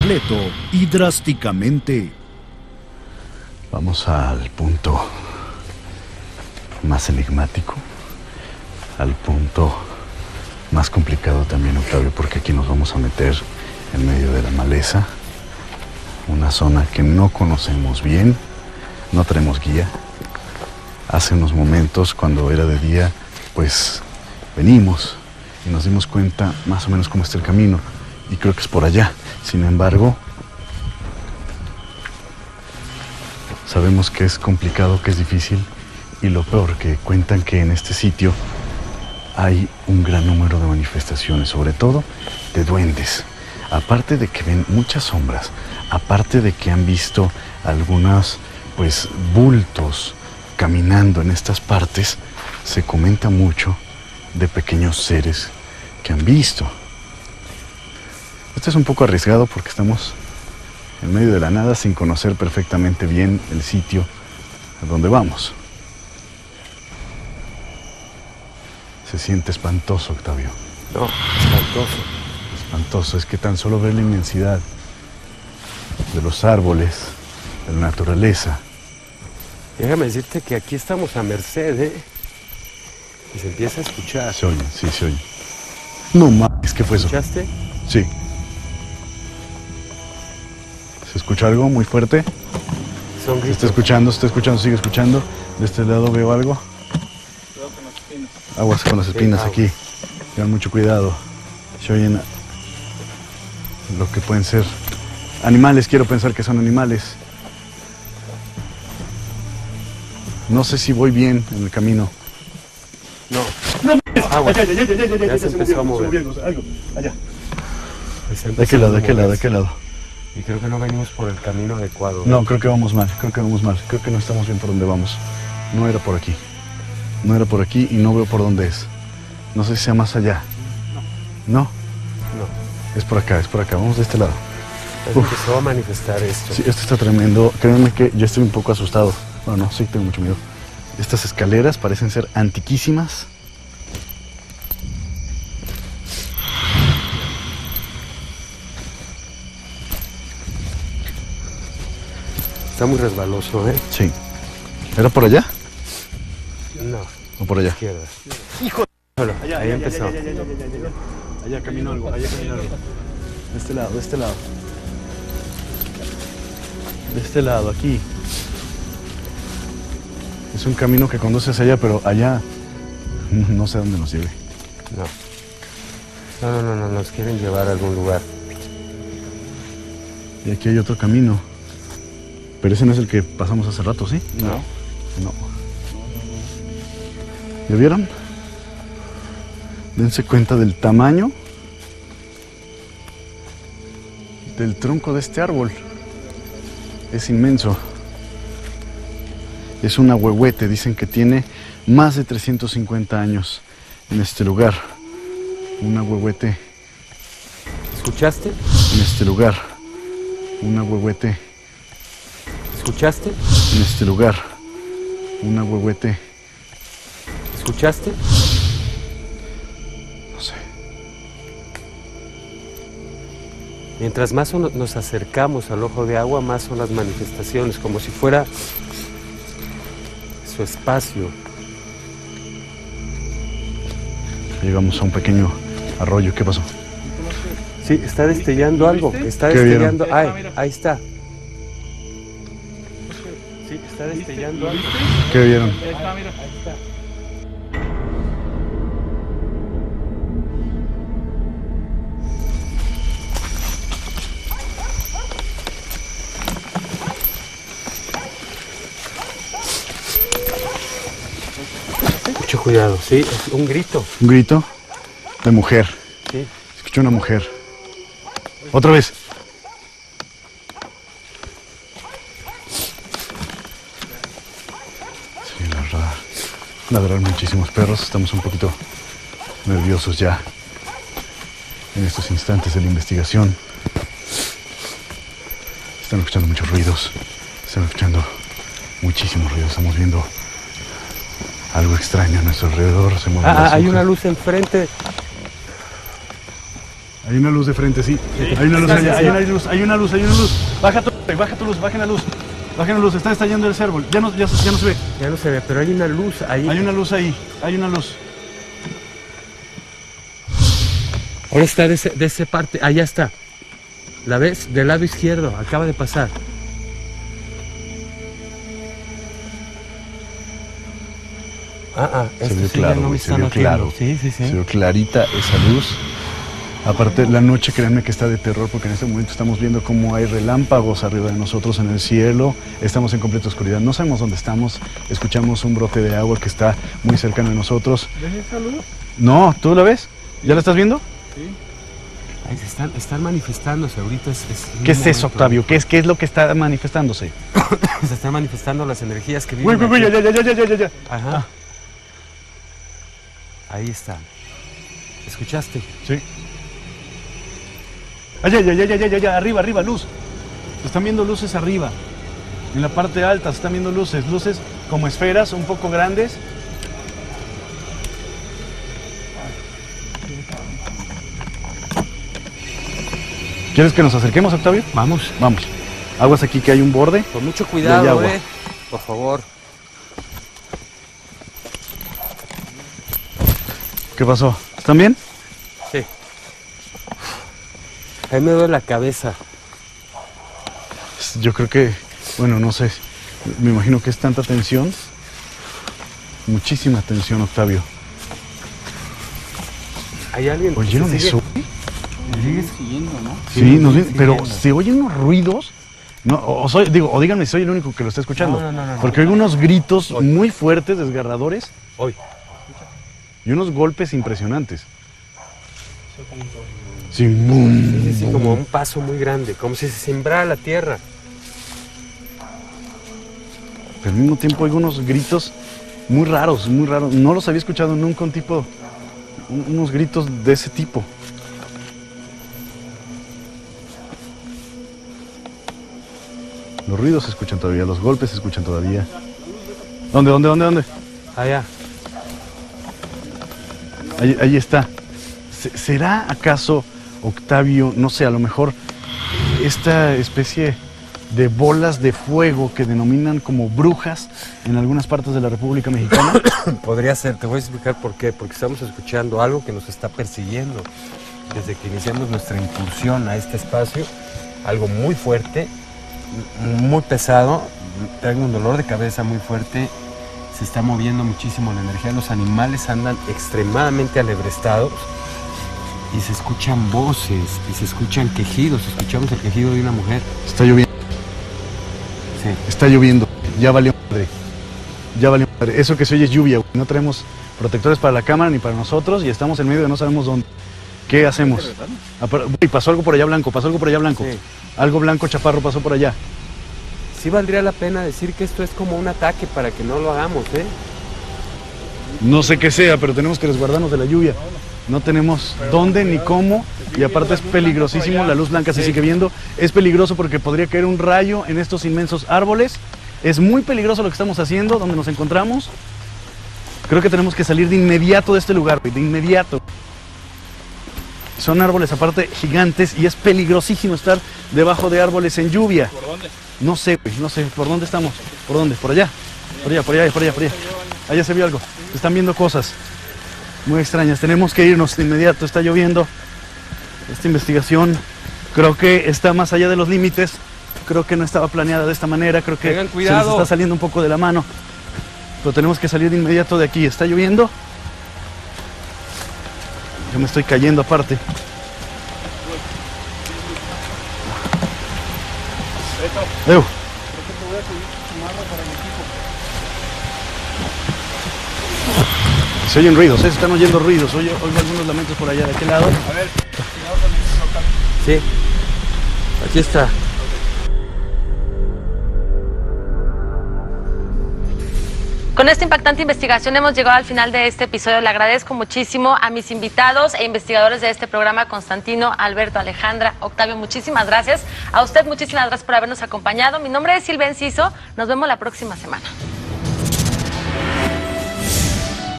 completo y drásticamente. Vamos al punto más enigmático, al punto más complicado también, Octavio, porque aquí nos vamos a meter en medio de la maleza, una zona que no conocemos bien, no tenemos guía. Hace unos momentos, cuando era de día, pues venimos y nos dimos cuenta más o menos cómo está el camino, y creo que es por allá. Sin embargo, sabemos que es complicado, que es difícil, y lo peor, que cuentan que en este sitio hay un gran número de manifestaciones, sobre todo de duendes. Aparte de que ven muchas sombras, aparte de que han visto algunos, pues, bultos caminando en estas partes, se comenta mucho de pequeños seres que han visto. Esto es un poco arriesgado porque estamos en medio de la nada sin conocer perfectamente bien el sitio a donde vamos. Se siente espantoso, Octavio. No, espantoso. Espantoso, es que tan solo ver la inmensidad de los árboles, de la naturaleza. Déjame decirte que aquí estamos a merced, ¿eh? Y se empieza a escuchar. Se oye, sí, se oye. No mames, ¿qué fue eso? ¿Escuchaste? Sí. ¿Se escucha algo muy fuerte? Son Se gritos. está escuchando, sigue escuchando. De este lado veo algo. Aguas con las espinas aquí. Tengan mucho cuidado. Se oyen lo que pueden ser animales, quiero pensar que son animales. No sé si voy bien en el camino. No. Aguas. Ya se empezó a mover. Allá. Se ¿De qué empezó lado? a ¿De qué lado? ¿De moverse. qué lado? Y creo que no venimos por el camino adecuado. No, creo que vamos mal. Creo que no estamos bien por donde vamos. No era por aquí. No era por aquí y no veo por dónde es. No sé si sea más allá. ¿No? No. Es por acá, es por acá. Vamos de este lado. Se empezó a manifestar esto. Sí, esto está tremendo. Créanme que yo estoy un poco asustado. Bueno, no, sí tengo mucho miedo. Estas escaleras parecen ser antiquísimas. Está muy resbaloso, ¿eh? Sí. ¿Era por allá No, o por allá? izquierda. ¡Hijo de... Ahí empezó. Allá caminó algo, allá caminó algo. De este lado, de este lado. De este lado, aquí. Es un camino que conduce hacia allá, pero allá no sé a dónde nos lleve. No, nos quieren llevar a algún lugar. Y aquí hay otro camino. Pero ese no es el que pasamos hace rato, ¿sí? No. No. ¿Ya vieron? Dense cuenta del tamaño del tronco de este árbol. Es inmenso. Es un ahuehuete, dicen que tiene más de 350 años en este lugar. Un ahuehuete ¿Escuchaste? en este lugar. Un ahuehuete ¿Escuchaste? en este lugar. Un ahuehuete. ¿Escuchaste? No sé. Mientras más nos acercamos al ojo de agua, más son las manifestaciones, como si fuera su espacio. Llegamos a un pequeño arroyo. ¿Qué pasó? Sí, está destellando algo. Está ¿Qué vieron? destellando. Ay, ahí está. Sí, está destellando algo. ¿Qué vieron? Mucho cuidado, sí, es un grito. Un grito de mujer. Sí. Escuché una mujer. Otra vez. Sí, ladrar muchísimos perros. Estamos un poquito nerviosos ya en estos instantes de la investigación. Están escuchando muchos ruidos. Están escuchando muchísimos ruidos. Estamos viendo algo extraño a nuestro alrededor. Se mueven las Hay hojas. una luz enfrente. Hay una luz de frente, sí. Hay una luz allá, hay una luz. Baja tu luz, bajen la luz. Bajen la luz, está estallando el árbol. Ya no se ve. Ya no se ve, pero hay una luz ahí. Hay una luz ahí, hay una luz. Ahora está de esa parte, allá está. ¿La ves? Del lado izquierdo, acaba de pasar. Se vio sí, claro, ya no me se están vio haciendo. claro. Sí. Se vio clarita esa luz. Aparte, la noche, créanme que está de terror, porque en este momento estamos viendo cómo hay relámpagos arriba de nosotros en el cielo. Estamos en completa oscuridad, no sabemos dónde estamos. Escuchamos un brote de agua que está muy cercano de nosotros. ¿Ves esa luz? No, ¿tú la ves? ¿Ya la estás viendo? Sí. Ahí están manifestándose ahorita. ¿Qué es eso, Octavio? ¿Qué es lo que está manifestándose? Se están manifestando las energías que viven Uy, aquí. ya. Ajá. Ahí está. ¿Escuchaste? Sí. Ya, arriba, luz. Se están viendo luces arriba. En la parte alta se están viendo luces como esferas, un poco grandes. ¿Quieres que nos acerquemos, Octavio? Vamos. Vamos. Aguas aquí que hay un borde. Con mucho Y hay cuidado, agua. por favor. ¿Qué pasó? ¿Están bien? Sí. A mí me duele la cabeza. Yo creo que, bueno, no sé. Me imagino que es tanta tensión. Muchísima tensión, Octavio. ¿Hay alguien? ¿Oyeron ¿Se sigue? eso? Nos siguen siguiendo, ¿no? Sí, nos pero siguiendo. se oyen unos ruidos. No, o díganme si soy el único que lo está escuchando. No. Porque oigo unos gritos muy fuertes, desgarradores, Hoy. y unos golpes impresionantes. Sí, boom. Sí, como un paso muy grande, como si se sembrara la tierra. Pero al mismo tiempo oigo unos gritos muy raros, muy raros. No los había escuchado nunca unos gritos de ese tipo. Los ruidos se escuchan todavía, los golpes se escuchan todavía. ¿Dónde? Allá. Ahí está. ¿Será acaso, Octavio, no sé, a lo mejor esta especie de bolas de fuego que denominan como brujas en algunas partes de la República Mexicana? Podría ser, te voy a explicar por qué. Porque estamos escuchando algo que nos está persiguiendo desde que iniciamos nuestra incursión a este espacio. Algo muy fuerte, muy pesado. Tengo un dolor de cabeza muy fuerte. Se está moviendo muchísimo la energía. Los animales andan extremadamente alebrestados. Y se escuchan voces, y se escuchan quejidos. Escuchamos el quejido de una mujer. Está lloviendo. Sí. Está lloviendo. Ya valió madre. Ya valió madre. Eso que se oye es lluvia, güey. No tenemos protectores para la cámara ni para nosotros y estamos en medio de no sabemos dónde. ¿Qué hacemos? Uy, pasó algo por allá blanco, Sí. Algo blanco chaparro pasó por allá. Sí valdría la pena decir que esto es como un ataque para que no lo hagamos, ¿eh? No sé qué sea, pero tenemos que resguardarnos de la lluvia. No tenemos dónde ni cómo, y aparte es peligrosísimo, la luz blanca se sigue viendo. Es peligroso porque podría caer un rayo en estos inmensos árboles. Es muy peligroso lo que estamos haciendo, donde nos encontramos. Creo que tenemos que salir de inmediato de este lugar, de inmediato. Son árboles aparte gigantes y es peligrosísimo estar debajo de árboles en lluvia. ¿Por dónde? No sé, güey, no sé. ¿Por dónde estamos? ¿Por dónde? ¿Por allá? Por allá. Allá se vio algo. Se están viendo cosas muy extrañas. Tenemos que irnos de inmediato. Está lloviendo. Esta investigación creo que está más allá de los límites. Creo que no estaba planeada de esta manera. Creo que Tengan se cuidado. nos está saliendo un poco de la mano. Pero tenemos que salir de inmediato de aquí. Está lloviendo. Yo me estoy cayendo aparte. Creo Eu. que te voy a pedir tu mano para mi equipo. Se oyen ruidos, se están oyendo ruidos. Oigo algunos lamentos por allá de aquel lado. A ver, cuidado con el local. Sí. Aquí está. Con esta impactante investigación hemos llegado al final de este episodio. Le agradezco muchísimo a mis invitados e investigadores de este programa, Constantino, Alberto, Alejandra, Octavio, muchísimas gracias. A usted muchísimas gracias por habernos acompañado. Mi nombre es Silvia Enciso. Nos vemos la próxima semana.